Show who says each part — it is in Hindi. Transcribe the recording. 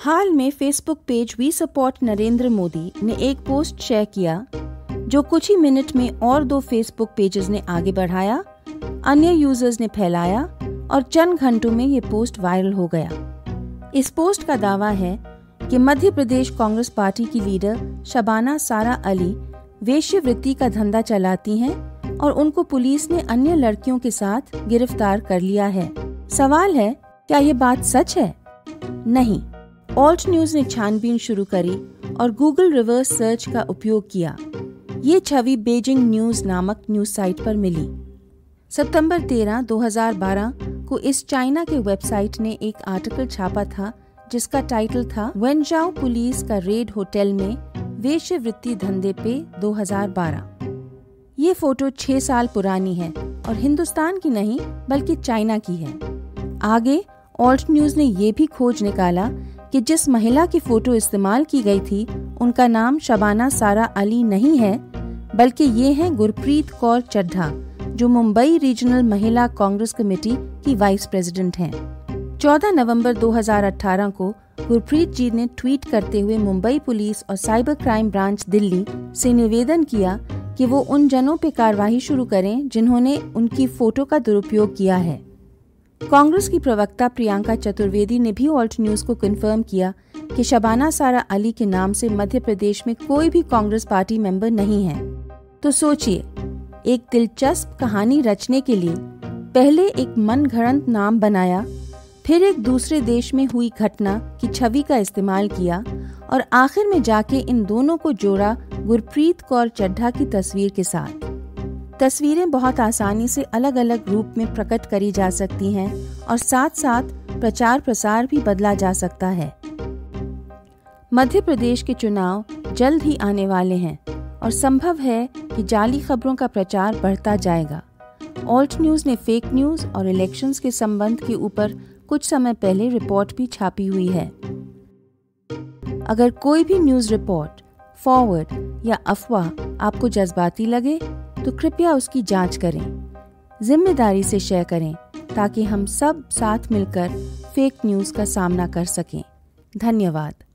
Speaker 1: हाल में Facebook page we support Narendra Modi ने एक पोस्ट शेयर किया जो कुछ ही मिनट में और 2 फेसबुक पेजेस ने आगे बढ़ाया, अन्य यूजर्स ने फैलाया और चंद घंटों में ये पोस्ट वायरल हो गया। इस पोस्ट का दावा है कि मध्य प्रदेश कांग्रेस पार्टी की लीडर शबाना सारा अली वेश्यावृत्ति का धंधा चलाती हैं और उनको पुलिस ने अन्य लड़कियों के साथ गिरफ्तार कर लिया है। सवाल है, क्या ये बात सच है? नहीं। ऑल्ट न्यूज ने छानबीन शुरू करी और गूगल रिवर्स सर्च का उपयोग किया। ये छवि बीजिंग न्यूज नामक न्यूज साइट पर मिली। सितंबर 13, 2012 को इस चाइना के वेबसाइट ने एक आर्टिकल छापा था जिसका टाइटल था वेंजाओ पुलिस का रेड होटल में वेश्यावृत्ति धंधे पे 2012। ये फोटो 6 साल पुरानी है और हिंदुस्तान की नहीं बल्कि चाइना की है। आगे ऑल्ट न्यूज ने ये भी खोज निकाला कि जिस महिला की फोटो इस्तेमाल की गई थी उनका नाम शबाना सारा अली नहीं है, बल्कि ये हैं गुरप्रीत कौर चड्ढा, जो मुंबई रीजनल महिला कांग्रेस कमेटी की वाइस प्रेसिडेंट हैं। 14 नवंबर 2018 को गुरप्रीत जी ने ट्वीट करते हुए मुंबई पुलिस और साइबर क्राइम ब्रांच दिल्ली से निवेदन किया कि वो उन जनों पे कार्रवाई शुरू करें जिन्होंने उनकी फोटो का दुरुपयोग किया है। कांग्रेस की प्रवक्ता प्रियंका चतुर्वेदी ने भी ऑल्ट न्यूज को कंफर्म किया कि शबाना सारा अली के नाम से मध्य प्रदेश में कोई भी कांग्रेस पार्टी मेंबर नहीं है। तो सोचिए, एक दिलचस्प कहानी रचने के लिए पहले एक मनगढ़ंत नाम बनाया, फिर एक दूसरे देश में हुई घटना की छवि का इस्तेमाल किया और आखिर में जाके इन दोनों को जोड़ा गुरप्रीत कौर चड्ढा की तस्वीर के साथ। तस्वीरें बहुत आसानी से अलग अलग रूप में प्रकट करी जा सकती हैं और साथ साथ प्रचार प्रसार भी बदला जा सकता है। मध्य प्रदेश के चुनाव जल्द ही आने वाले हैं और संभव है कि जाली खबरों का प्रचार बढ़ता जाएगा। ऑल्ट न्यूज ने फेक न्यूज और इलेक्शंस के संबंध के ऊपर कुछ समय पहले रिपोर्ट भी छापी हुई है। अगर कोई भी न्यूज रिपोर्ट, फॉरवर्ड या अफवाह आपको जज्बाती लगे तो कृपया उसकी जांच करें, जिम्मेदारी से शेयर करें ताकि हम सब साथ मिलकर फेक न्यूज का सामना कर सकें। धन्यवाद।